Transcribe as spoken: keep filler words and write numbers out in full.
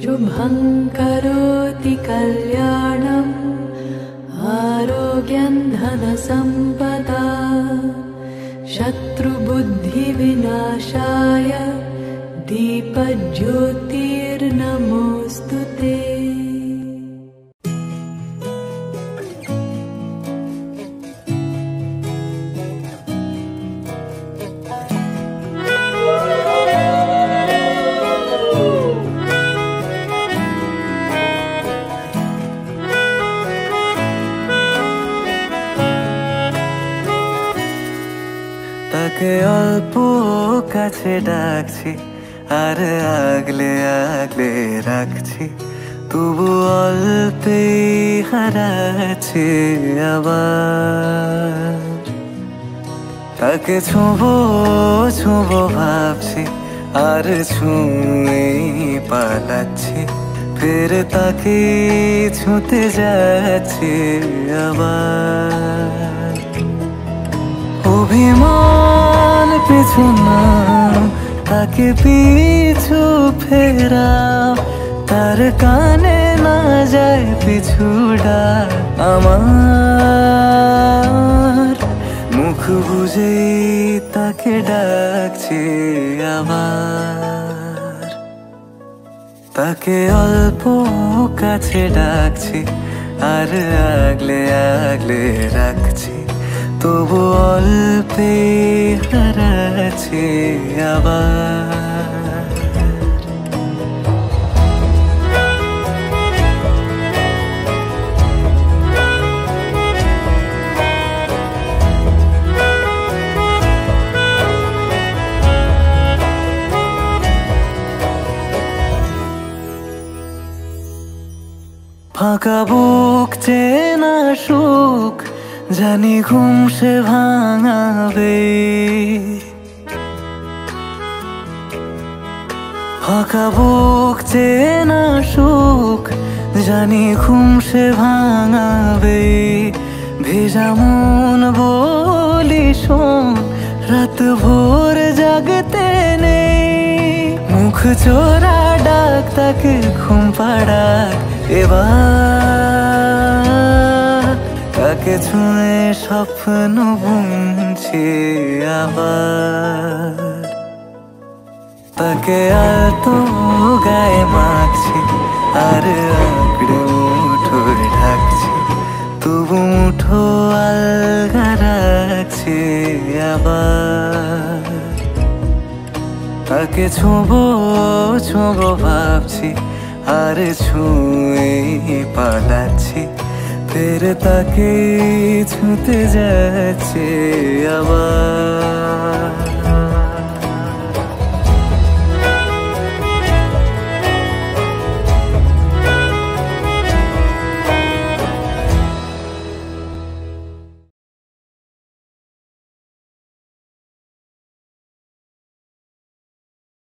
शुभं करोति कल्याणम् आरोग्यं धनसम्पदा शत्रुबुद्धिविनाशाय दीपज्योतिर्नमोऽस्तु ते। তাকে অল্প কাছে ডাকছি আর আগলে আগলে রাখছি, তবু অল্পে হারাচ্ছি আবার। তাকে ছোঁবো ছোঁবো ভাবছি আর ছুঁয়ে পালাচ্ছি, ফের তাকে ছুঁতে যাচ্ছি আবার। অভিমান পিছু না, তাকে পিছু ফেরাও, তার কানে না যায় পিছু ডাক আমার। মুখ বুঝে তাকে ডাকছি আবার। তাকে অল্প কাছে ডাকছি আর আগলে আগলে রাখছি, তবু অল্পে হারাচ্ছি আবার। ফাঁকা বুক চেনা সুখ জানি ঘুম সে ভাঙাবে, ফাঁকা বুক চেনা সুখ জানি ঘুম সে ভাঙাবে। ভেজা মন বলি শোন, রাত ভোর জাগতে নেই, মুখ চোরা ডাক তাকে ঘুম পাড়াক এবার। তাকে ছুঁয়ে স্বপ্ন বুনছি আবার। তাকে আলতো গায়ে মাখছি আর আঁকড়ে মুঠো ঢাকছি, তবু মুঠো আলগা রাখছি আবার। তাকে ছোঁবো ছোঁবো ভাবছি আর ছুঁয়ে পালাচ্ছি, ফের তাকে ছুঁতে যাচ্ছে আবার।